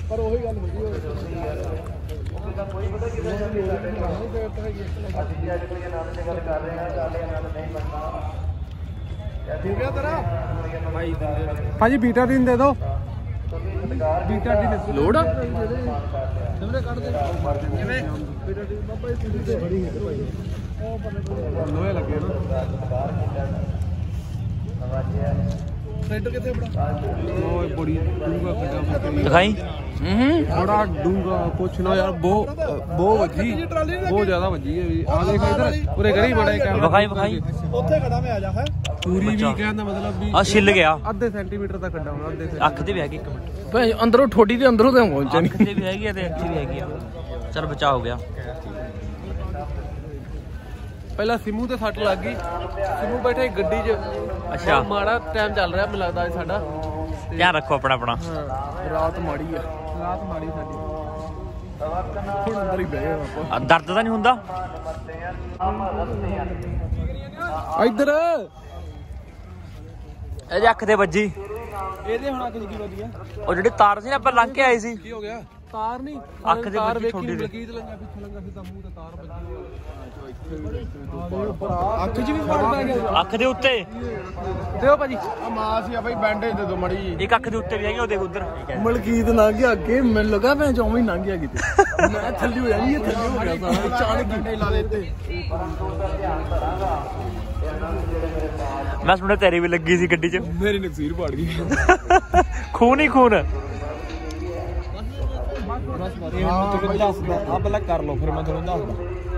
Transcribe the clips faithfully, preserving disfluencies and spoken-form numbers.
पर वही गल होगी ठीक है तेरा भाजी बीटा दिन दे दो बीटा दिन लोड लोहे लगे सेंटर कितने बड़ा बड़ी डूंगा दिखाई बड़ा डूंगा कुछ ना यार बहुत बहुत वजी बहुत ज्यादा वजी है आ देख इधर पूरे घर ही बड़ा है विखाई विखाई ਉੱਥੇ ਖੜਾ ਮੈਂ ਆ ਜਾ ਹੈ ਪੂਰੀ ਵੀ ਕਹਿੰਦਾ ਮਤਲਬ ਵੀ ਆ ਛਿੱਲ ਗਿਆ ਅੱਧੇ ਸੈਂਟੀਮੀਟਰ ਤੱਕ ਖੱਡਾ ਹੋਣਾ ਅੱਧੇ ਅੱਖ ਤੇ ਵੀ ਹੈਗੀ ਇੱਕ ਮਿੰਟ ਭਾਈ ਅੰਦਰੋਂ ਠੋਡੀ ਦੇ ਅੰਦਰੋਂ ਤੇ ਪਹੁੰਚਿਆ ਨਹੀਂ ਅੱਖ ਤੇ ਵੀ ਹੈਗੀ ਤੇ ਇੱਥੇ ਵੀ ਹੈਗੀ ਆ ਚਲ ਬਚਾ ਹੋ ਗਿਆ ਪਹਿਲਾਂ ਸਿਮੂ ਤੇ ਸੱਟ ਲੱਗ ਗਈ ਸਿਮੂ ਬੈਠਾ ਗੱਡੀ 'ਚ ਅੱਛਾ ਮਾੜਾ ਟਾਈਮ ਚੱਲ ਰਿਹਾ ਮੈਨੂੰ ਲੱਗਦਾ ਸਾਡਾ ਧਿਆਨ ਰੱਖੋ ਆਪਣਾ ਆਪਣਾ ਰਾਤ ਮਾੜੀ ਆ ਰਾਤ ਮਾੜੀ ਸਾਡੀ ਹੁਣ ਅੰਦਰ ਹੀ ਬਹਿ ਗਏ ਆਪਾਂ ਦਰਦ ਤਾਂ ਨਹੀਂ ਹੁੰਦਾ ਇੱਧਰ ਇਹਦੇ ਅੱਖ ਤੇ ਵੱਜੀ ਇਹਦੇ ਹੁਣ ਅੱਖ ਦੀ ਕੀ ਵੱਜੀ ਆ ਉਹ ਜਿਹੜੀ ਤਾਰ ਸੀ ਨਾ ਆਪਾਂ ਲੰਘ ਕੇ ਆਏ ਸੀ ਕੀ ਹੋ ਗਿਆ ਤਾਰ ਨਹੀਂ ਅੱਖ ਦੇ ਤਾਰ ਵੱਜੀ ਵੇਖੀ ਛੋਟੀ ਲਕੀਤ ਲੰਗਾ ਪਿੱਛੇ ਲੰਗਾ ਸਿੱਧਾ ਮੂੰਹ ਤੇ ਤਾਰ ਵੱਜੀ ਅੱਖ 'ਚ ਵੀ ਫੜਦਾ ਗਿਆ ਅੱਖ ਦੇ ਉੱਤੇ ਦਿਓ ਭਾਜੀ ਆ ਮਾਸ ਹੀ ਆ ਭਾਈ ਬੈਂਡੇਜ ਦੇ ਦੋ ਮੜੀ ਜੀ ਇੱਕ ਅੱਖ ਦੇ ਉੱਤੇ ਵੀ ਹੈਗੀ ਉਹ ਦੇਖ ਉਧਰ ਮਲਕੀਤ ਲੰਘ ਗਿਆ ਅੱਗੇ ਮੈਨੂੰ ਲੱਗਾ ਮੈਂ ਚੌਵੇਂ ਲੰਘ ਗਿਆ ਕਿਤੇ ਮੈਂ ਥੱਲੇ ਹੋ ਜਾਣੀ ਇਹ ਥੱਲੇ ਹੋ ਗਿਆ ਸਾਰਾ ਅਚਾਨਕ ਹੀ ਲਾ ਦਿੱਤੇ ਮੈਂ ਸੁਣਿਆ ਤੇਰੀ ਵੀ ਲੱਗੀ ਸੀ ਗੱਡੀ 'ਚ ਮੇਰੀ ਨਕਸੀਰ ਪਾੜ ਗਈ ਖੂਨ ਹੀ ਖੂਨ ਤੁਹਾਨੂੰ ਦੱਸਦਾ ਆ ਪਹਿਲਾਂ ਕਰ ਲਓ ਫਿਰ ਮੈਂ ਤੁਹਾਨੂੰ ਦੱਸਦਾ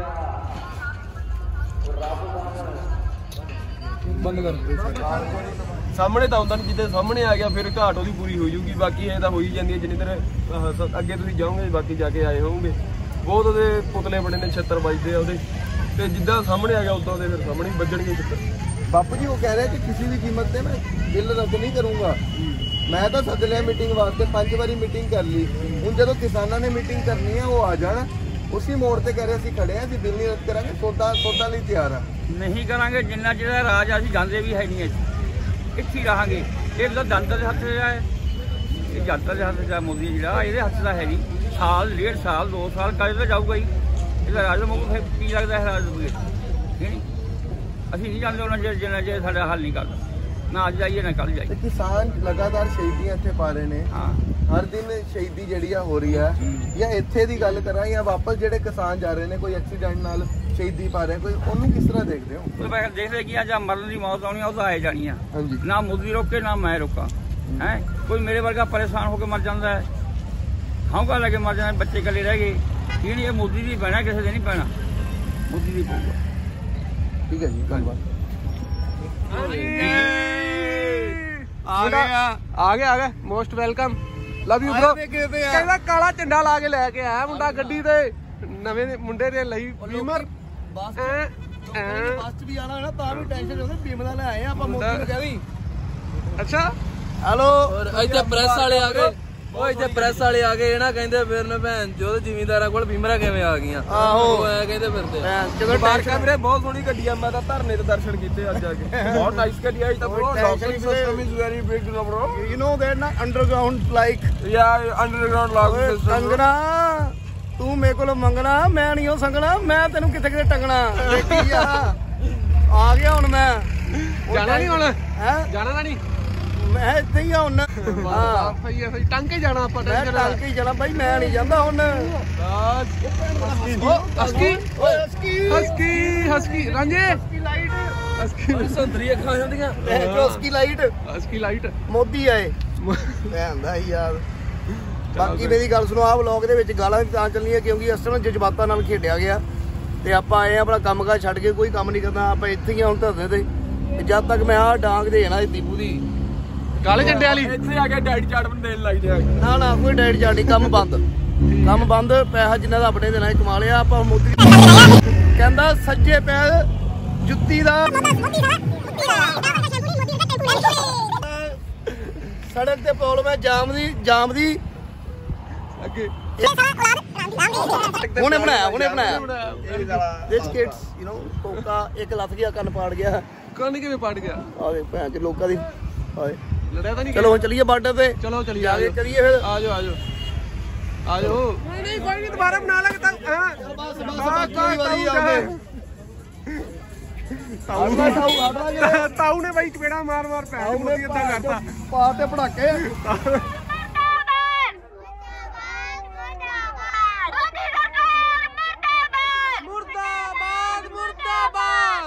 ਬੰਦ ਕਰ ਸਾਹਮਣੇ ਤਾਂ ਆਉਂਦਾ ਨਹੀਂ ਜਿੱਦੇ ਸਾਹਮਣੇ ਆ ਗਿਆ ਫਿਰ ਘਾਟ ਉਹਦੀ ਪੂਰੀ ਹੋ ਜੂਗੀ ਬਾਕੀ ਇਹ ਤਾਂ ਹੋ ਹੀ ਜਾਂਦੀ ਹੈ ਜਿੰਨੀ ਦੇਰ ਅੱਗੇ ਤੁਸੀਂ ਜਾਓਗੇ ਬਾਕੀ ਜਾ ਕੇ ਆਏ ਹੋਵੋਗੇ ਬਹੁਤ ਉਹਦੇ ਪੁਤਲੇ ਬਣੇ ਨੇ ਛੱਤਰ ਵੱਜਦੇ ਆ ਉਹਦੇ ਤੇ ਜਿੱਦਾਂ ਸਾਹਮਣੇ ਆ ਗਿਆ ਉਦੋਂ ਦੇ ਫਿਰ ਸਾਹਮਣੇ ਵੱਜਣਗੇ ਛੱਤਰ ਬਾਪੂ ਜੀ ਉਹ ਕਹਿ ਰਿਹਾ ਕਿ ਕਿਸੇ ਵੀ ਕੀਮਤ ਤੇ ਮੈਂ ਬਿੱਲ ਰੱਦ ਨਹੀਂ ਕਰੂੰਗਾ ਮੈਂ ਤਾਂ ਸੱਦ ਲਿਆ ਮੀਟਿੰਗ ਵਾਸਤੇ ਪੰਜ ਵਾਰੀ ਮੀਟਿੰਗ ਕਰ ਲਈ ਹੁਣ ਜਦੋਂ ਕਿਸਾਨਾਂ ਨੇ ਮੀਟਿੰਗ ਕਰਨੀ ਹੈ ਉਹ ਆ ਜਾਣ ਉਸੇ ਮੋੜ ਤੇ ਕਹਿ ਰਹੇ ਅਸੀਂ ਖੜੇ ਆ ਅਸੀਂ ਬਿੱਲ ਨਹੀਂ ਰੱਦ ਕਰਾਂਗੇ ਸੌਦਾ ਸੌਦਾ ਲਈ ਤਿਆਰ ਆ ਨਹੀਂ ਕਰਾਂਗੇ ਜਿੰਨਾ ਜਿਹੜਾ ਰਾਜ ਅਸੀਂ ਜਾਂਦੇ ਵੀ ਹੈ ਨਹੀਂ ਅਸੀਂ ਇੱਥੇ ਰਹਾਂਗੇ ਇਹ ਤਾਂ ਜਨਤਾ ਦੇ ਹੱਥ 'ਚ ਹੈ ਇਹ ਜਨਤਾ ਦੇ ਹੱਥ 'ਚ ਹੈ ਮੋਦੀ ਜਿਹੜਾ ਇਹਦੇ ਹੱਥ ਦਾ ਹੈ ਨਹੀਂ ਸਾਲ ਡੇਢ ਸਾਲ ਦੋ ਸਾਲ ਕਦੇ ਤਾਂ ਜਾਊਗਾ ਹੀ ਇਹਦਾ ਰਾਜ ਮੁੱਕ ਫਿਰ ਕੀ ਲੱਗਦਾ ਹੈ ਰਾਜ ਬੁਗੇ ਨਹੀਂ ਅਸੀਂ ਨਹੀਂ ਜਾਂਦੇ ਉਹਨਾਂ ਜੇ ਜਿੰਨਾ ਜੇ ਸਾਡਾ ਹੱਲ ਨਹੀਂ ਕਰਦਾ ਨਾ ਅੱਜ ਜਾਈਏ ਨਾ ਕੱਲ ਜਾਈਏ ਕਿਸਾਨ ਲਗਾਤਾਰ ਸ਼ਹੀਦੀਆਂ ਇੱਥੇ ਪਾ ਰਹੇ ਨੇ ਹਾਂ ਹਰ ਦਿਨ ਸ਼ਹੀਦੀ ਜਿਹੜੀ ਆ ਹੋ ਰਹੀ ਆ ਜਾਂ ਇੱਥੇ ਦੀ ਗੱਲ ਕਰਾਂ ਜਾਂ ਵਾਪਸ ਜਿਹੜੇ ਕਿਸਾਨ ਜਾ ਰਹੇ ਨੇ ਕੋਈ ਐਕਸੀਡੈਂਟ ਨਾਲ ਸ਼ਹੀਦੀ ਪਾ ਰਹੇ ਕੋਈ ਉਹਨੂੰ ਕਿਸ ਤਰ੍ਹਾਂ ਦੇਖਦੇ ਹੋ ਦੇਖਦੇ ਕਿ ਜਾਂ ਮਰਨ ਦੀ ਮੌਤ ਆਉਣੀ ਉਹ ਤਾਂ ਆਏ ਜਾਣੀ ਆ ਹਾਂਜੀ ਨਾ ਮੋਦੀ ਰੋਕੇ ਨਾ ਮੈਂ ਰੋਕਾਂ ਹੈ ਕੋਈ ਮੇਰੇ ਵਰਗਾ ਪਰੇਸ਼ਾਨ ਹੋ ਕੇ ਮਰ ਜਾਂਦਾ ਹੈ ਹੌਂਕਾ ਲੈ ਕੇ ਮਰ ਜਾਂਦੇ ਬੱਚੇ ਇਕੱਲੇ ਰਹਿ ਗਏ ਇਹ ਨਹੀਂ ਇਹ ਮੋਦੀ ਦੀ ਪੈਣਾ ਕਿਸੇ ਦੇ ਨਹੀਂ ਪੈਣਾ ਮੋਦੀ ਦੀ ਪਊਗਾ ਠੀਕ ਹੈ ਜੀ ਧੰਨਵਾਦ ਆ ਗਿਆ ਆ ਗਿਆ ਆ ਗਿਆ most welcome love you bro ਕਹਿੰਦਾ ਕਾਲਾ ਝੰਡਾ ਲਾ ਕੇ ਲੈ ਕੇ ਆਇਆ ਮੁੰਡਾ ਗੱਡੀ ਤੇ ਨਵੇਂ ਮੁੰਡੇ ਦੇ ਲਈ ਬੀਮਰ ਬਸ ਬਸ ਵੀ ਆਣਾ ਨਾ ਤਾਂ ਵੀ ਟੈਨਸ਼ਨ ਹੁੰਦੀ ਬੀਮਲਾ ਲੈ ਆਏ ਆਪਾਂ ਮੋਦੀ ਨੂੰ ਕਹਿ ਵੀ ਅੱਛਾ ਹੈਲੋ ਇੱਥੇ ਪ੍ਰੈਸ ਵਾਲੇ ਆ ਗਏ ਉਹ ਇੱਥੇ ਪ੍ਰੈਸ ਵਾਲੇ ਆ ਗਏ ਨਾ ਕਹਿੰਦੇ ਫਿਰ ਨਾ ਭੈਣ ਜੋ ਜ਼ਿਮੀਂਦਾਰਾਂ ਕੋਲ ਬੀਮਰਾ ਕਿਵੇਂ ਆ ਗਈਆਂ ਆਹੋ ਐ ਕਹਿੰਦੇ ਫਿਰਦੇ ਜਦੋਂ ਬਾਰਕਾ ਵੀਰੇ ਬਹੁਤ ਸੋਹਣੀ ਗੱਡੀ ਆ ਮੈਂ ਤਾਂ ਧਰਨੇ ਤੇ ਦਰਸ਼ਨ ਕੀਤੇ ਅੱਜ ਆ ਕੇ ਬਹੁਤ ਨਾਈਸ ਗੱਡੀ ਆ ਤਾਂ bro doctor system is very big ਨਾ ਬ్రో ਯੂ ਨੋ ਦੈਟ ਨਾ ਅੰਡਰਗਰਾਉਂਡ ਲਾਈਕ ਯਾ ਅੰਡਰਗਰਾਉਂਡ ਲਾਗ ਸਿਸਟਮ ਕੰਗਣਾ ਤੂੰ ਮੇਰੇ ਕੋਲੋਂ ਮੰਗਣਾ ਮੈਂ ਨਹੀਂ ਉਹ ਸੰਗਣਾ ਮੈਂ ਤੈਨੂੰ ਕਿੱਥੇ ਕਿੱਥੇ ਟੰਗਣਾ ਦੇਖੀ ਆ ਆ ਗਿਆ ਹੁਣ ਮੈਂ ਜਾਣਾ ਨਹੀਂ ਹੁਣ ਹੈ ਜਾਣਾ ਨਾ ਨਹੀਂ ਮੈਂ ਇੱਥੇ ਹੀ ਆ ਹੁਣ ਹਾਂ ਸਹੀ ਹੈ ਸਹੀ ਟੰਗ ਕੇ ਜਾਣਾ ਆਪਾਂ ਮੈਂ ਟੰਗ ਕੇ ਜਾਣਾ ਬਾਈ ਮੈਂ ਨਹੀਂ ਜਾਂਦਾ ਹੁਣ ਹਸਕੀ ਓਏ ਹਸਕੀ ਹਸਕੀ ਹਸਕੀ ਰਾਂਝੇ ਹਸਕੀ ਲਾਈਟ ਹਸਕੀ ਸੰਤਰੀ ਅੱਖਾਂ ਹੁੰਦੀਆਂ husky light husky light Modi ਆਏ ਭੈਂਦਾ ਯਾਰ ਬਾਕੀ ਮੇਰੀ ਗੱਲ ਸੁਣੋ ਆਹ ਵਲੌਗ ਦੇ ਵਿੱਚ ਗਾਲਾਂ ਤਾਂ ਚੱਲਣੀਆਂ ਕਿਉਂਕਿ ਇਸ ਟਾਈਮ ਜਜ਼ਬਾਤਾਂ ਨਾਲ ਖੇਡਿਆ ਗਿਆ ਤੇ ਆਪਾਂ ਆਏ ਆਪਣਾ ਕੰਮ ਕਾਜ ਛੱਡ ਕੇ ਕੋਈ ਕੰਮ ਨਹੀਂ ਕਰਨਾ ਆਪਾਂ ਇੱਥੇ ਹੀ ਹੁਣ ਧਰਦੇ ਤੇ ਜਦ ਤੱਕ ਮੈਂ ਆਹ ਡਾਂਗ ਦੇ ਜਾਣਾ ਦੀਪੂ ਦੀ ਕਾਲੇ ਝੰਡੇ ਵਾਲੀ ਇੱਥੇ ਆ ਕੇ ਡਾਈਟ ਚਾਰਟ ਬਣ ਦੇਣ ਲੱਗ ਜਾ ਨਾ ਨਾ ਕੋਈ ਡਾਈਟ ਚਾਰਟ ਨਹੀਂ ਕੰਮ ਬੰਦ ਕੰਮ ਬੰਦ ਪੈਸਾ ਜਿੰਨਾ ਦਾ ਆਪਣੇ ਦੇਣਾ ਕਮਾ ਲਿਆ ਆਪਾਂ ਮੋਦੀ ਕਹਿੰਦਾ ਸੱਜੇ ਪੈਰ ਜੁੱਤੀ ਦਾ ਸੜਕ ਤੇ ਪ੍ਰੋਬਲਮ ਹੈ ਜਾਮ ਦੀ ਜਾਮ ਦੀ ਅੱਗੇ ਉਹਨੇ ਬਣਾਇਆ ਉਹਨੇ ਬਣਾਇਆ ਰਿਚ ਕਿਡਸ ਯੂ نو ਕੋਕਾ ਇੱਕ ਲੱਥ ਗਿਆ ਕੰਨ ਪਾੜ ਗਿਆ ਕੰਨ ਕਿਵੇਂ ਪਾੜ ਗਿਆ ਆ ਵੇ ਭੈਣ ਚ ਲੋਕਾਂ ਦੀ ਹਾਏ ਲੜਿਆ ਤਾਂ ਨਹੀਂ ਚਲੋ ਹੁਣ ਚੱਲੀਏ ਬਾਰਡਰ ਤੇ ਚਲੋ ਚਲੀਏ ਜਾ ਕੇ ਕਰੀਏ ਫਿਰ ਆ ਜਾਓ ਆ ਜਾਓ आ जाओ। नहीं नहीं कोई नहीं दोबारा बना लेंगे तब। हां बस बस बाकी वाली आगे ताऊ ने भाई चपेड़ा मार मार पैर मोदी इतना करता पाते पटाके। मुर्दाबाद मुर्दाबाद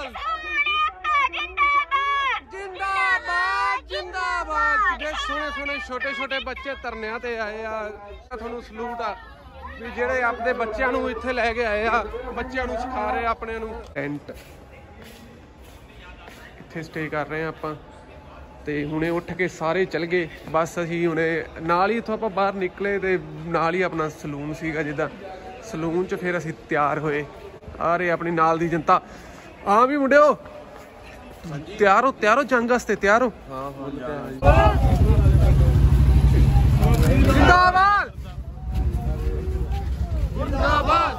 जिंदाबाद जिंदाबाद। सोने सोने छोटे छोटे बच्चे धरनिਆਂ ਤੇ ਆਏ ਆ ਤੁਹਾਨੂੰ ਸਲੂਟ ਆ ਵੀ ਜਿਹੜੇ ਆਪਣੇ ਬੱਚਿਆਂ ਨੂੰ ਇੱਥੇ ਲੈ ਕੇ ਆਏ ਆ ਬੱਚਿਆਂ ਨੂੰ ਸਿਖਾ ਰਹੇ ਆਪਣੇ ਨੂੰ। ਟੈਂਟ ਇੱਥੇ ਸਟੇ ਕਰ ਰਹੇ ਆ ਆਪਾਂ ਤੇ ਹੁਣੇ ਉੱਠ ਕੇ ਸਾਰੇ ਚੱਲ ਗਏ ਬਸ। ਅਸੀਂ ਹੁਣੇ ਨਾਲ ਹੀ ਇੱਥੋਂ ਆਪਾਂ ਬਾਹਰ ਨਿਕਲੇ ਤੇ ਨਾਲ ਹੀ ਆਪਣਾ ਸਲੂਨ ਸੀਗਾ ਜਿੱਦਾਂ ਸਲੂਨ 'ਚ ਫਿਰ ਅਸੀਂ ਤਿਆਰ ਹੋਏ। ਆ ਰਹੇ ਆਪਣੀ ਨਾਲ ਦੀ ਜਨਤਾ। ਹਾਂ ਵੀ ਮੁੰਡਿਓ ਤਿਆਰ ਹੋ ਤਿਆਰ ਹੋ ਜੰਗ ਵਾਸਤੇ ਤਿਆਰ ਹੋ। ਹਾਂ ਹਾਂ जिंदाबाद जिंदाबाद।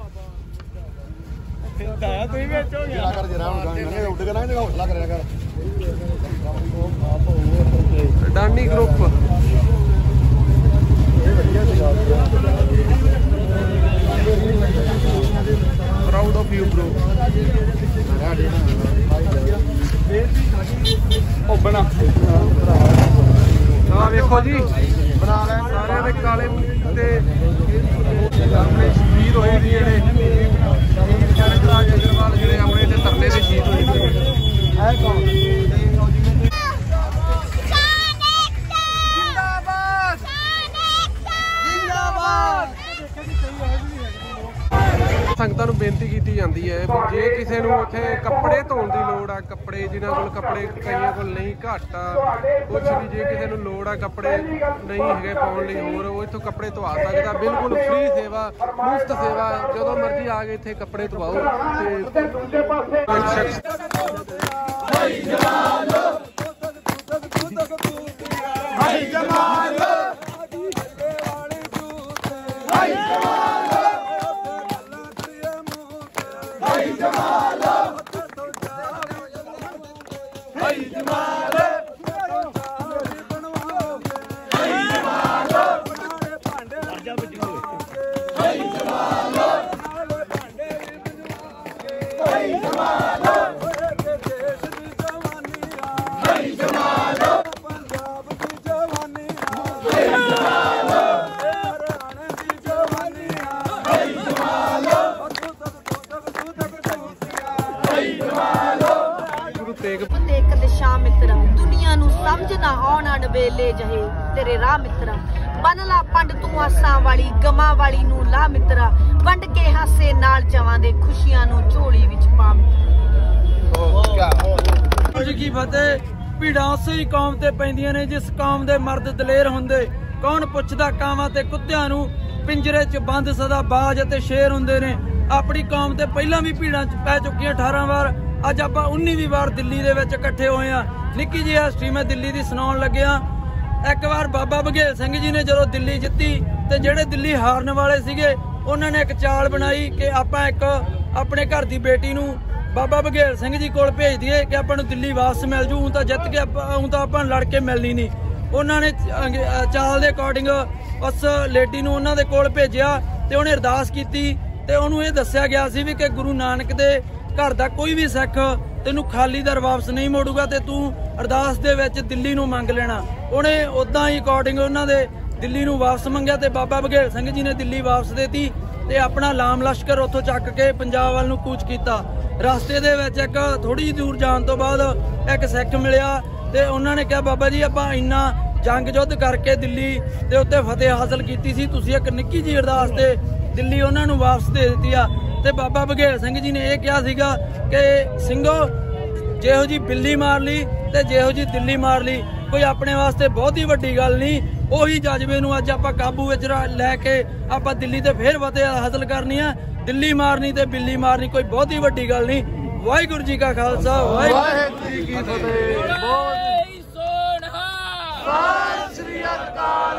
दाया तू ही बेच हो गया कर जरा गाने उठ के ना हौसला करेगा कर। डानी group proud of you bro. ओ बना हाँ देखो जी बना ले सारे दे काले ते अपने शहीद होए दी ने राज अग्रवाल जिहड़े अपने ते तरले दे शहीद होए दी है कौन जिंदाबाद जिंदाबाद। ਸੰਗਤਾਂ ਨੂੰ ਬੇਨਤੀ ਕੀਤੀ ਜਾਂਦੀ ਹੈ ਵੀ ਜੇ ਕਿਸੇ ਨੂੰ ਉੱਥੇ ਕੱਪੜੇ ਧੋਣ ਦੀ ਲੋੜ ਆ ਕੱਪੜੇ ਜਿਨ੍ਹਾਂ ਕੋਲ ਕੱਪੜੇ ਕਈਆਂ ਕੋਲ ਨਹੀਂ ਘੱਟ ਆ ਕੁਛ ਵੀ ਜੇ ਕਿਸੇ ਨੂੰ ਲੋੜ ਆ ਕੱਪੜੇ ਨਹੀਂ ਹੈਗੇ ਪਾਉਣ ਲਈ ਹੋਰ ਉਹ ਇੱਥੋਂ ਕੱਪੜੇ ਧਵਾ ਸਕਦਾ। ਬਿਲਕੁਲ ਫ੍ਰੀ ਸੇਵਾ ਮੁਫਤ ਸੇਵਾ ਜਦੋਂ ਮਰਜ਼ੀ ਆ ਕੇ ਇੱਥੇ ਕੱਪੜੇ ਧਵਾਓ ਤੇ ਵੇਲੇ ਜਹੇ ਤੇਰੇ ਰਾਹ ਮਿੱਤਰਾ ਬਨ ਲਾ ਪੰਡ ਤੂੰ ਆਸਾਂ ਵਾਲੀ ਗਮਾਂ ਵਾਲੀ ਨੂੰ ਲਾ ਮਿੱਤਰਾ ਵੰਡ ਕੇ ਹਾਸੇ ਨਾਲ ਜਵਾਂ ਦੇ ਖੁਸ਼ੀਆਂ ਨੂੰ ਝੋਲੀ ਵਿੱਚ ਪਾ ਮਿੱਤਰਾ। ਜੀ ਕੀ ਫਤਿਹ। ਭੀੜਾਂ ਉਸੇ ਹੀ ਕੌਮ ਤੇ ਪੈਂਦੀਆਂ ਨੇ ਜਿਸ ਕੌਮ ਦੇ ਮਰਦ ਦਲੇਰ ਹੁੰਦੇ। ਕੌਣ ਪੁੱਛਦਾ ਕਾਵਾਂ ਤੇ ਕੁੱਤਿਆਂ ਨੂੰ ਪਿੰਜਰੇ 'ਚ ਬੰਦ ਸਦਾ ਬਾਜ ਅਤੇ ਸ਼ੇਰ ਹੁੰਦੇ ਨੇ। ਆਪਣੀ ਕੌਮ ਤੇ ਪਹਿਲਾਂ ਵੀ ਭੀੜਾਂ 'ਚ ਪੈ ਚੁੱਕੀਆਂ ਅਠਾਰਾਂ ਵਾਰ। ਅੱਜ ਆਪਾਂ ਉੱਨੀਵੀਂ ਵਾਰ ਦਿੱਲੀ ਦੇ ਵਿੱਚ ਇਕੱਠੇ ਹੋਏ ਆ। ਨਿੱਕੀ ਜਿਹੀ ਹਿਸਟਰੀ ਮੈਂ ਦਿੱਲੀ ਦੀ ਸੁਣਾਉਣ ਲੱਗਿਆ। ਇੱਕ ਵਾਰ ਬਾਬਾ ਬਘੇਲ ਸਿੰਘ ਜੀ ਨੇ ਜਦੋਂ ਦਿੱਲੀ ਜਿੱਤੀ ਤੇ ਜਿਹੜੇ ਦਿੱਲੀ ਹਾਰਨ ਵਾਲੇ ਸੀਗੇ ਉਹਨਾਂ ਨੇ ਇੱਕ ਚਾਲ ਬਣਾਈ ਕਿ ਆਪਾਂ ਇੱਕ ਆਪਣੇ ਘਰ ਦੀ ਬੇਟੀ ਨੂੰ ਬਾਬਾ ਬਘੇਲ ਸਿੰਘ ਜੀ ਕੋਲ ਭੇਜ ਦਈਏ ਕਿ ਆਪਾਂ ਨੂੰ ਦਿੱਲੀ ਵਾਪਸ ਮਿਲ ਜੂ। ਹੁਣ ਤਾਂ ਜਿੱਤ ਕੇ ਆਪਾਂ ਹੁਣ ਤਾਂ ਆਪਾਂ ਲੜ ਕੇ ਮਿਲਣੀ ਨਹੀਂ। ਉਹਨਾਂ ਨੇ ਚਾਲ ਦੇ ਅਕੋਰਡਿੰਗ ਉਸ ਲੇਡੀ ਨੂੰ ਉਹਨਾਂ ਦੇ ਕੋਲ ਭੇਜਿਆ ਤੇ ਉਹਨੇ ਅਰਦਾਸ ਕੀਤੀ ਤੇ ਉਹਨੂੰ ਇਹ ਦੱਸਿਆ ਗਿਆ ਸੀ ਵੀ ਕਿ ਗੁਰੂ ਨਾਨਕ ਦੇ ਘਰ ਦਾ ਕੋਈ ਵੀ ਸਿੱਖ ਤੈਨੂੰ ਖਾਲੀ ਦਰ ਵਾਪਸ ਨਹੀਂ ਮੋੜੂਗਾ ਤੇ ਤੂੰ ਅਰਦਾਸ ਦੇ ਵਿੱਚ ਦਿੱਲੀ ਨੂੰ ਮੰਗ ਲੈਣਾ। ਉਹਨੇ ਉਦਾਂ ਹੀ ਅਕੋਰਡਿੰਗ ਉਹਨਾਂ ਦੇ ਦਿੱਲੀ ਨੂੰ ਵਾਪਸ ਮੰਗਿਆ ਤੇ ਬਾਬਾ ਬਘੇਲ ਸਿੰਘ ਜੀ ਨੇ ਦਿੱਲੀ ਵਾਪਸ ਦੇਤੀ ਤੇ ਆਪਣਾ ਲਾਮ ਲਸ਼ਕਰ ਉੱਥੋਂ ਚੱਕ ਕੇ ਪੰਜਾਬ ਵੱਲ ਨੂੰ ਕੂਚ ਕੀਤਾ। ਰਸਤੇ ਦੇ ਵਿੱਚ ਇੱਕ ਥੋੜੀ ਜਿਹੀ ਦੂਰ ਜਾਣ ਤੋਂ ਬਾਅਦ ਇੱਕ ਸਿੱਖ ਮਿਲਿਆ ਤੇ ਉਹਨਾਂ ਨੇ ਕਿਹਾ ਬਾਬਾ ਜੀ ਆਪਾਂ ਇੰਨਾ ਜੰਗ ਯੁੱਧ ਕਰਕੇ ਦਿੱਲੀ ਦੇ ਉੱਤੇ ਫਤਿਹ ਹਾਸਲ ਕੀਤੀ ਸੀ, ਤੁਸੀਂ ਇੱਕ ਨਿੱਕੀ ਜਿਹੀ ਅਰਦਾਸ ਤੇ ਦਿੱਲੀ ਉਹਨਾਂ ਨੂੰ ਵਾਪਸ ਦੇ ਦਿੱਤੀ ਆ। ਤੇ ਬਾਬਾ ਬਘੇਲ ਸਿੰਘ ਜੀ ਨੇ ਇਹ ਕਿਹਾ ਸੀਗਾ ਕਿ ਸਿੰਘੋ ਜਿਹੋ ਜੀ ਬਿੱਲੀ ਮਾਰ ਲਈ ਤੇ ਜਿਹੋ ਜੀ ਦਿੱਲੀ ਮਾਰ ਲਈ ਕੋਈ ਆਪਣੇ ਵਾਸਤੇ ਬਹੁਤੀ ਵੱਡੀ ਗੱਲ ਨਹੀਂ। ਉਹੀ ਜਜ਼ਬੇ ਨੂੰ ਅੱਜ ਆਪਾਂ ਕਾਬੂ ਵਿੱਚ ਲੈ ਕੇ ਆਪਾਂ ਦਿੱਲੀ ਤੇ ਫੇਰ ਫਤਿਹ ਹਾਸਲ ਕਰਨੀ ਆ। ਦਿੱਲੀ ਮਾਰਨੀ ਤੇ ਬਿੱਲੀ ਮਾਰਨੀ ਕੋਈ ਬਹੁਤੀ ਵੱਡੀ ਗੱਲ ਨਹੀਂ। ਵਾਹਿਗੁਰੂ ਜੀ ਕਾ ਖਾਲਸਾ ਵਾਹਿਗੁਰੂ ਜੀ ਕੀ ਫਤਿਹ। ਸ੍ਰੀ ਅਕਾਲ।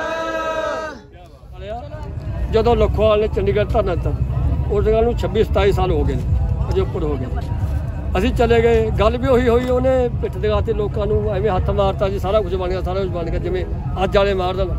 ਜਦੋਂ ਲਖੋਵਾਲ ਨੇ ਚੰਡੀਗੜ੍ਹ ਧਰਨਾ ਦਿੱਤਾ ਉਸ ਗੱਲ ਨੂੰ ਛੱਬੀ ਸਤਾਈ ਸਾਲ ਹੋ ਗਏ ਨੇ, ਅਜੇ ਉੱਪਰ ਹੋ ਗਏ। ਅਸੀਂ ਚਲੇ ਗਏ, ਗੱਲ ਵੀ ਉਹੀ ਹੋਈ। ਉਹਨੇ ਪਿੱਠ ਦਿਖਾ ਤੇ ਲੋਕਾਂ ਨੂੰ ਐਵੇਂ ਹੱਥ ਮਾਰਤਾ ਜੀ, ਸਾਰਾ ਕੁਝ ਬਣ ਗਿਆ, ਸਾਰਾ ਕੁਝ ਬਣ ਗਿਆ ਜਿਵੇਂ ਅੱਜ ਵਾਲੇ ਮਾਰ ਦੇਣ।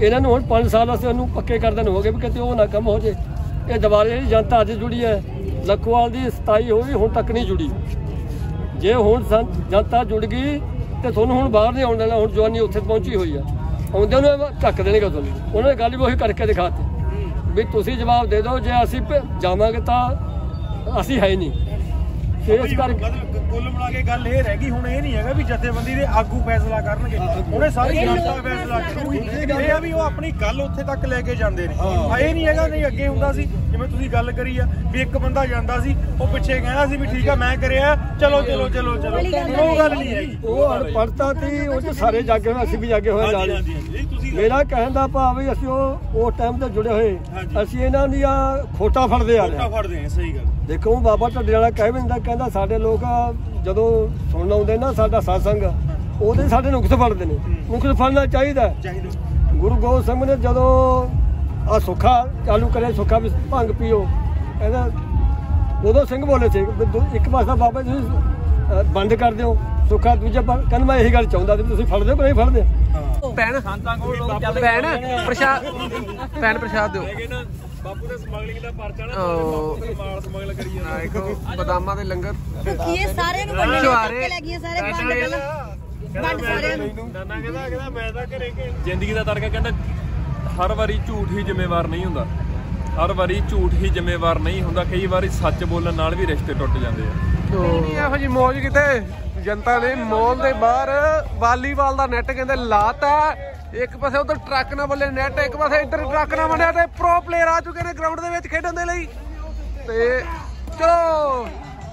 ਇਹਨਾਂ ਨੂੰ ਹੁਣ ਪੰਜ ਸਾਲ ਅਸੀਂ ਉਹਨੂੰ ਪੱਕੇ ਕਰ ਦੇਣ ਹੋ ਗਏ ਵੀ ਕਿਤੇ ਉਹ ਨਾ ਕੰਮ ਹੋ ਜੇ। ਇਹ ਦੁਬਾਰਾ ਜਿਹੜੀ ਜਨਤਾ ਅੱਜ ਜੁੜੀ ਹੈ ਲੱਖੋਵਾਲ ਦੀ ਸਤਾਈ ਹੋ ਗਈ, ਹੁਣ ਤੱਕ ਨਹੀਂ ਜੁੜੀ। ਜੇ ਹੁਣ ਜਨਤਾ ਜੁੜ ਗਈ ਤੇ ਤੁਹਾਨੂੰ ਹੁਣ ਬਾਹਰ ਨਹੀਂ ਆਉਣ ਦੇਣਾ। ਹੁਣ ਜਵਾਨੀ ਉੱਥੇ ਪਹੁੰਚੀ ਹੋਈ ਆ, ਆਉਂਦੇ ਨੂੰ ਢੱਕ ਦੇਣਗੇ ਤੁਹਾਨੂੰ। ਉਹਨਾਂ ਨੇ ਗੱਲ ਵੀ ਉਹੀ ਕਰਕੇ ਦਿਖਾਤੀ ਵੀ ਤੁਸੀਂ ਜਵਾਬ ਦੇ ਦਿਓ, ਜੇ ਅਸੀਂ ਜਾਵਾਂਗੇ ਤਾਂ ਅਸੀਂ ਹੈ ਹੀ ਨਹੀਂ। ਇਸ ਕਰਕੇ ਕੁੱਲ ਮਿਲਾ ਕੇ ਗੱਲ ਇਹ ਰਹਿ ਗਈ ਹੁਣ ਇਹ ਨਹੀਂ ਹੈਗਾ ਵੀ ਜਥੇਬੰਦੀ ਦੇ ਆਗੂ ਫੈਸਲਾ ਕਰਨਗੇ, ਉਹਨੇ ਸਾਰੀ ਜਨਤਾ ਫੈਸਲਾ ਕਰੂਗੀ। ਇਹ ਆ ਵੀ ਉਹ ਆਪਣੀ ਗੱਲ ਉੱਥੇ ਤੱਕ ਲੈ ਕੇ ਜਾਂਦੇ ਨੇ। ਆ ਇਹ ਨਹੀਂ ਹੈਗਾ ਨਹੀਂ ਅੱਗੇ ਹੁੰਦਾ ਸੀ ਜਿਵੇਂ ਤੁਸੀਂ ਗੱਲ ਕਰੀ ਆ ਵੀ ਇੱਕ ਬੰਦਾ ਜਾਂਦਾ ਸੀ ਉਹ ਪਿੱਛੇ ਕਹਿੰਦਾ ਸੀ ਵੀ ਠੀਕ ਆ ਮੈਂ ਕਰਿਆ ਚਲੋ ਚਲੋ ਚਲੋ ਚਲੋ, ਉਹ ਗੱਲ ਨਹੀਂ ਹੈਗੀ। ਉਹ ਅਨਪੜ੍ਹਤਾ ਤੀ, ਉਹ 'ਚ ਸਾਰੇ ਜਾਗੇ ਹੋਏ, ਅਸੀਂ ਵੀ ਜਾਗੇ ਹੋਏ ਨਾਲ। ਮੇਰਾ ਕਹਿਣ ਦਾ ਭਾਵ ਵੀ ਅਸੀਂ ਉਹ ਉਸ ਟਾਈਮ ਤੇ ਜੁੜੇ ਹੋਏ, ਅਸੀਂ ਇਹਨਾਂ ਦੀਆਂ ਖੋਟਾ ਫੜਦੇ ਆ ਰਹੇ ਫੜਦੇ ਆ। ਸਹੀ ਗੱਲ। ਦੇਖੋ ਬਾਬਾ ਢੱਡੇ ਵਾਲਾ ਕਹਿ ਵੀ ਦਿੰਦਾ, ਕਹਿੰਦਾ ਸਾਡੇ ਲੋਕ ਜਦੋਂ ਸੁਣਨ ਆਉਂਦੇ ਨਾ ਸਾਡਾ ਸਤਸੰਗ, ਉਹਦੇ ਸਾਡੇ ਨੁਕਸ ਫੜਦੇ ਨੇ। ਨੁਕਸ ਫੜਨਾ ਚਾਹੀਦਾ। ਗੁਰੂ ਗੋਬਿੰਦ ਸਿੰਘ ਨੇ ਜਦੋਂ ਆ ਸੁੱਖਾ ਚਾਲੂ ਕਰੇ, ਸੁੱਖਾ ਵੀ ਭੰਗ ਪੀਓ, ਕਹਿੰਦਾ ਉਦੋਂ ਸਿੰਘ ਬੋਲੇ ਸੀ ਇੱਕ ਪਾਸਾ ਬਾਬਾ ਤੁਸੀਂ ਬੰਦ ਕਰ ਦਿਓ ਸੁੱਖਾ, ਦੂਜੇ ਪਾਸੇ ਕਹਿੰਦਾ ਮੈਂ ਇਹੀ ਗੱਲ ਚਾਹੁੰਦਾ ਸੀ ਤੁਸੀਂ ਫੜਦੇ ਕਿ ਨਹੀਂ ਫੜਦੇ। ਭੈਣ ਭੈਣ ਪ੍ਰਸ਼ਾਦ ਭੈਣ ਪ੍ਰਸ਼ਾਦ ਦਿਓ। ਬਾਪੂ ਦੇ ਸਮਗਲਿੰਗ ਦਾ ਪਰਚਾ ਨਾ ਮਾਲ ਸਮਗਲ ਕਰੀ ਜਾਂਦਾ। ਇੱਕ ਬਦਾਮਾਂ ਦੇ ਲੰਗਰ ਇਹ ਸਾਰਿਆਂ ਨੂੰ ਵੰਡ ਕੇ ਲੈ ਗਈਆਂ, ਸਾਰੇ ਵੰਡ ਪਹਿਲਾਂ ਵੰਡ ਸਾਰਿਆਂ ਨੂੰ। ਨਾਨਾ ਕਹਿੰਦਾ ਕਹਿੰਦਾ ਮੈਂ ਤਾਂ ਘਰੇ ਕਿ ਜ਼ਿੰਦਗੀ ਦਾ ਤੜਕਾ ਕਹਿੰਦਾ ਹਰ ਵਾਰੀ ਝੂਠ ਹੀ ਜ਼ਿੰਮੇਵਾਰ ਨਹੀਂ ਹੁੰਦਾ, ਹਰ ਵਾਰੀ ਝੂਠ ਹੀ ਜ਼ਿੰਮੇਵਾਰ ਨਹੀਂ ਹੁੰਦਾ। ਕਈ ਵਾਰੀ ਸੱਚ ਬੋਲਣ ਨਾਲ ਵੀ ਰਿਸ਼ਤੇ ਟੁੱਟ ਜਾਂਦੇ ਆ। ਨਹੀਂ ਇਹੋ ਜੀ ਮੌਜ ਕਿਤੇ ਜਨਤਾ ਨੇ ਮੌਲ ਦੇ ਬਾਹਰ ਵਾਲੀਬਾਲ ਦਾ ਨੈਟ ਕਹਿੰਦੇ ਲਾਤਾ। ਇੱਕ ਪਾਸੇ ਉਧਰ ਟਰੱਕ ਨਾਲ ਬੱਲੇ ਨੈਟ, ਇੱਕ ਪਾਸੇ ਇੱਧਰ ਟਰੱਕ ਨਾਲ ਬੰਨਿਆ ਤੇ ਪ੍ਰੋ ਪਲੇਅਰ ਆ ਚੁੱਕੇ ਨੇ ਗਰਾਊਂਡ ਦੇ ਵਿੱਚ ਖੇਡਣ ਦੇ ਲਈ। ਤੇ ਚਲੋ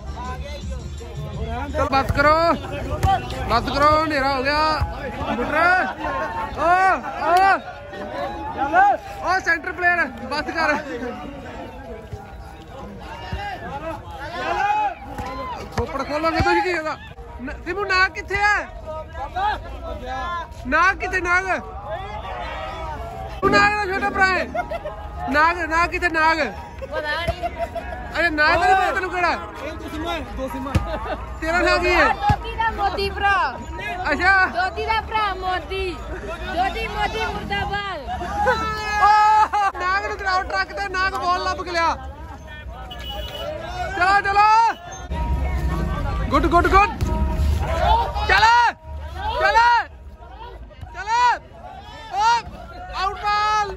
ਚਲ ਬਸ ਕਰੋ ਬਸ ਕਰੋ, ਹਨੇਰਾ ਹੋ ਗਿਆ। ਓ ਓ ਓ ਸੈਂਟਰ ਪਲੇਅਰ ਬਸ ਕਰ। ਖੋਪੜ ਖੋਲੋਗੇ ਤੁਸੀਂ ਕੀ ਇਹਦਾ? ਸਿਮੂ ਨਾਗ ਕਿੱਥੇ ਹੈ? ਨਾਗ ਕਿੱਥੇ? ਨਾਗ ਤੂੰ ਨਾਗ ਦਾ ਛੋਟਾ ਭਰਾ ਹੈ। ਨਾਗ ਨਾਗ ਕਿੱਥੇ? ਨਾਗ ਅਰੇ ਨਾਗ ਨਹੀਂ ਪਤਾ ਤੈਨੂੰ ਕਿਹੜਾ? ਤੇਰਾ ਨਾਂ ਕੀ ਹੈ? ਦੋਤੀ ਦਾ ਮੋਦੀ ਭਰਾ। ਅੱਛਾ ਦੋਤੀ ਦਾ ਭਰਾ ਮੋਦੀ। ਦੋਤੀ ਮੋਦੀ ਮੁਰਦਾਬਾਦ। ਨਾਗ ਨੂੰ ਕਰਾਓ ਟਰੱਕ ਤੇ, ਨਾਗ ਬੋਲ ਲੱਭ ਕੇ ਲਿਆ। ਚਲੋ ਚਲੋ ਗੁੱਡ ਗੁੱਡ ਗੁੱਡ ਚਲ ਚਲ ਚਲ ਆਊਟ ਬਾਲ।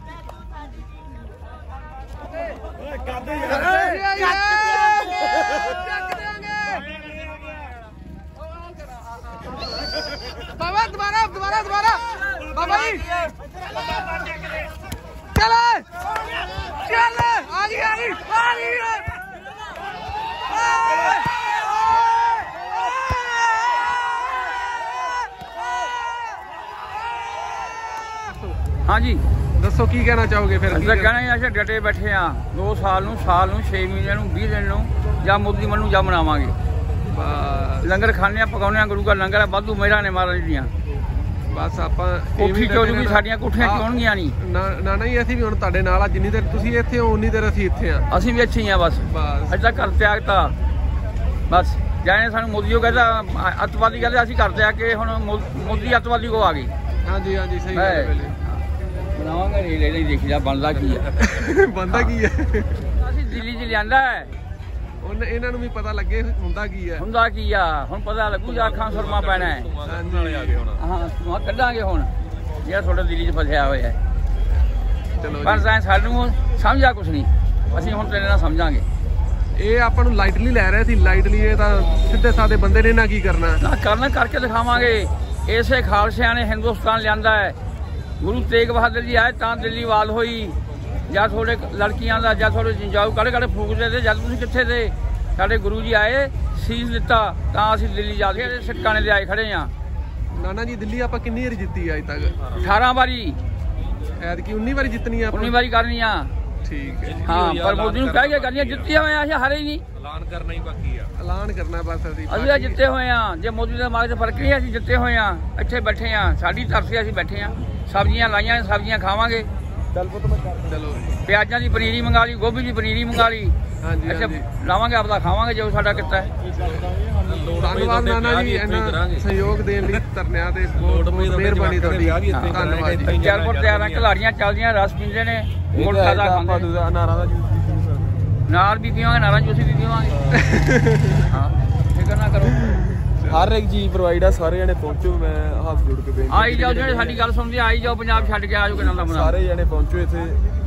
ਬਾਬਾ ਦੁਬਾਰਾ ਦੁਬਾਰਾ ਦੁਬਾਰਾ ਬਾਬਾ ਜੀ ਚਲ ਚੱਲ ਆ ਗਈ ਆ ਗਈ ਆ ਗਈ। ਹਾਂਜੀ ਦੱਸੋ ਕੀ ਕਹਿਣਾ ਚਾਹੋਗੇ ਫਿਰ? ਅਸੀਂ ਤਾਂ ਕਹਿਣਾ ਅਸੀਂ ਡਟੇ ਬੈਠੇ ਆ। ਦੋ ਸਾਲ ਨੂੰ, ਸਾਲ ਨੂੰ, ਛੇ ਮਹੀਨਿਆਂ ਨੂੰ, ਵੀਹ ਦਿਨ ਨੂੰ ਜਾਂ ਮੋਦੀ ਮਨ ਨੂੰ ਜਾਂ ਮਨਾਵਾਂਗੇ। ਲੰਗਰ ਖਾਣੇ ਆ, ਪਕਾਉਣੇ ਆ, ਗੁਰੂ ਘਰ ਲੰਗਰ ਆ, ਵਾਧੂ ਮੇਰਾ ਨੇ ਮਾਰਨ ਦੀਆਂ। ਬਸ ਆਪਾਂ ਕੋਠੀ ਕਿਉਂ ਜੂਗੀ, ਸਾਡੀਆਂ ਕੋਠੀਆਂ ਕਿਉਣਗੀਆਂ ਨਹੀਂ? ਨਾ ਨਹੀਂ ਅਸੀਂ ਵੀ ਹੁਣ ਤੁਹਾਡੇ ਨਾਲ ਆ। ਜਿੰਨੀ ਦੇਰ ਤੁਸੀਂ ਇੱਥੇ ਹੋ ਉਨੀ ਦੇਰ ਅਸੀਂ ਇੱਥੇ ਆ। ਅਸੀਂ ਵੀ ਇੱਥੇ ਹੀ ਆ ਬਸ। ਬਸ ਅੱਜ ਤੱਕ ਘਰ ਤਿਆਗਤਾ ਬਸ। ਜਾਣੇ ਸਾਨੂੰ ਮੋਦੀ ਉਹ ਕਹਿੰਦਾ ਅੱਤਵਾਦੀ ਕਹਿੰਦੇ, ਅਸੀਂ ਘਰ ਤਿਆਗ ਕੇ ਹੁਣ ਮੋਦੀ ਅੱਤਵਾਦੀ ਕੋ ਆ ਗਈ। ਹਾਂਜੀ ਹਾਂਜੀ ਸਹੀ ਗੱਲ ਹੈ। ਬਣਾਵਾਂਗੇ ਰੇਲ ਨਹੀਂ ਦੇਖੀ ਜਾ ਬਣਦਾ ਕੀ ਹੈ। ਬਣਦਾ ਕੀ ਹੈ? ਅਸੀਂ ਦਿੱਲੀ 'ਚ ਲਿਆਂਦਾ ਹੈ, ਹੁਣ ਇਹਨਾਂ ਨੂੰ ਵੀ ਪਤਾ ਲੱਗੇ ਹੁੰਦਾ ਕੀ ਹੈ। ਹੁੰਦਾ ਕੀ ਆ ਹੁਣ ਪਤਾ ਲੱਗੂ ਜਾਂ ਅੱਖਾਂ ਸੁਰਮਾ ਪੈਣਾ ਹੈ। ਹਾਂ ਧੂੰਆਂ ਕੱਢਾਂਗੇ ਹੁਣ ਜਿਹੜਾ ਤੁਹਾਡਾ ਦਿੱਲੀ 'ਚ ਫਸਿਆ ਹੋਇਆ ਹੈ। ਚਲੋ ਪਰ ਸਾਨੂੰ ਸਮਝਿਆ ਕੁਛ ਨਹੀਂ, ਅਸੀਂ ਹੁਣ ਤੇਰੇ ਨਾਲ ਸਮਝਾਂਗੇ। ਇਹ ਆਪਾਂ ਨੂੰ ਲਾਈਟਲੀ ਲੈ ਰਹੇ ਸੀ, ਲਾਈਟਲੀ। ਇਹ ਤਾਂ ਸਿੱਧੇ ਸਾਦੇ ਬੰਦੇ ਨੇ ਨਾ ਕੀ ਕਰਨਾ ਨਾ ਕਰਨਾ ਕਰਕੇ ਦਿਖਾਵਾਂਗੇ। ਇਸੇ ਖਾਲਸਿਆਂ ਨੇ ਹਿੰਦੁਸਤਾਨ ਲਿਆਂਦਾ ਹੈ। ਗੁਰੂ ਤੇਗ ਬਹਾਦਰ ਜੀ ਆਏ ਤਾਂ ਦਿੱਲੀ ਵਾਲ ਹੋਈ, ਜਾਂ ਤੁਹਾਡੇ ਲੜਕੀਆਂ ਦਾ ਜਾਂ ਤੁਹਾਡੇ ਜੰਜਾਊ ਕੱਢ ਕੱਢ ਫੂਕਦੇ ਤੇ ਜਦ ਤੁਸੀਂ ਕਿੱਥੇ ਤੇ? ਸਾਡੇ ਗੁਰੂ ਜੀ ਆਏ, ਸੀਸ ਦਿੱਤਾ ਤਾਂ ਅਸੀਂ ਦਿੱਲੀ ਜਾ ਕੇ ਸਿੱਟਾਣੇ ਦੇ ਆਏ ਖੜੇ ਆ। ਨਾਨਾ ਜੀ ਦਿੱਲੀ ਆਪਾਂ ਕਿੰਨੀ ਵਾਰੀ ਜਿੱਤੀ ਆ ਅੱਜ ਤੱਕ? ਅਠਾਰਾਂ ਵਾਰੀ। ਐਤਕੀ ਉੱਨੀ ਵਾਰੀ ਜਿੱਤਣੀ ਆ? ਉੱਨੀ ਵਾਰੀ ਕਰਨੀ ਆ। ਠੀਕ ਹੈ। ਹਾਂ ਪਰ ਮੋਦੀ ਨੂੰ ਕਹਿ ਕੇ ਕਰਨੀਆਂ, ਜਿੱਤੀਆਂ ਹੋਏ ਆ ਅਸੀਂ, ਹਾਰੇ ਨਹੀਂ। ਐਲਾਨ ਕਰਨਾ ਹੀ ਬਾਕੀ ਆ। ਐਲਾਨ ਕਰਨਾ ਬਸ ਅਸੀਂ। ਅਸੀਂ ਤਾਂ ਜਿੱਤੇ ਹੋਏ ਆ। ਜੇ ਮੋਦੀ ਦਾ ਦਿਮਾਗ 'ਚ ਫਰਕ ਨਹੀਂ, ਅਸੀਂ ਜਿੱਤੇ ਹੋਏ ਆ। ਇੱਥੇ ਬੈਠੇ ਆ, ਸਾਡੀ ਧਰਤੀ ਅਸੀਂ ਬੈਠੇ ਆ। ਸਬਜ਼ੀਆਂ ਲਾਈਆਂ ਨੇ, ਸਬਜ਼ੀਆਂ ਖਾਵਾਂਗੇ। ਚਲੋ ਪਿਆਜ਼ਾਂ ਦੀ ਪਨੀਰੀ ਮੰਗਾ ਲਈ, ਗੋਭੀ ਦੀ ਪਨੀਰੀ ਮੰਗਾ ਲਈ। ਹਾਂਜੀ ਅੱਛਾ ਲਾਵਾਂਗੇ, ਆਪਦਾ ਖਾਵਾਂਗੇ ਜੋ ਸਾਡਾ ਕਿੱਤਾ ਹੈ। ਧੰਨਵਾਦ ਨਾਨਾ ਜੀ ਇਹਨਾਂ ਸਹਿਯੋਗ ਦੇਣ ਲਈ ਧਰਨਿਆਂ ਤੇ ਬਹੁਤ ਬਹੁਤ ਮਿਹਰਬਾਨੀ ਤੁਹਾਡੀ ਧੰਨਵਾਦ ਜੀ। ਜਲਪੁਰ ਤੇ ਆਰਾਂ ਖਿਲਾੜੀਆਂ ਚੱਲਦੀਆਂ ਰਸ ਪੀਂਦੇ ਨੇ ਗੁੜ ਖਾਦਾ ਖਾਂਦੇ ਨੇ ਨਾਰਾਂ ਦਾ ਜੂਸ ਨਾਰ ਵੀ ਪੀਵਾਂਗੇ ਨਾਰਾਂ ਜੂਸ ਵੀ ਪੀਵਾਂਗੇ ਹਾਂ ਫਿਕਰ ਨਾ ਕਰੋ ਹਰ ਇੱਕ ਚੀਜ਼ ਪ੍ਰੋਵਾਈਡ ਆ ਸਾਰੇ ਜਣੇ ਪਹੁੰਚੋ ਮੈਂ ਹੱਥ ਜੋੜ ਕੇ ਬੇਨਤੀ ਆਈ ਜਾਓ ਜਿਹੜੇ ਸਾਡੀ ਗੱਲ ਸੁਣਦੇ ਆਈ ਜਾਓ ਪੰਜਾਬ ਛੱਡ ਕੇ ਆ ਜਾਓ ਕਿੰਨਾ ਦਾ ਸਾਰੇ ਜਣੇ ਪਹੁੰਚੋ ਇੱਥੇ